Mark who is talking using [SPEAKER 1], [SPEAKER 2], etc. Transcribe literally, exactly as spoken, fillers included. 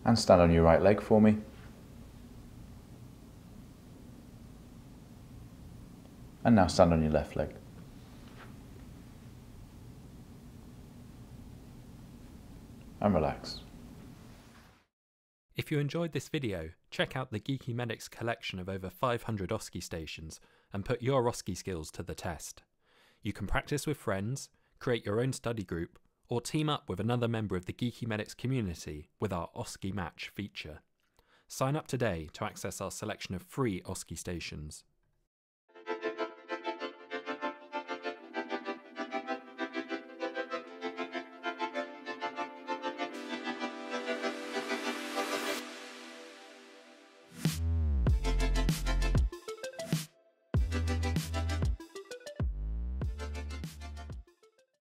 [SPEAKER 1] And stand on your right leg for me. And now stand on your left leg. And relax.
[SPEAKER 2] If you enjoyed this video, check out the Geeky Medics collection of over five hundred O S C E stations and put your O S C E skills to the test. You can practice with friends, create your own study group, or team up with another member of the Geeky Medics community with our O S C E Match feature. Sign up today to access our selection of free O S C E stations.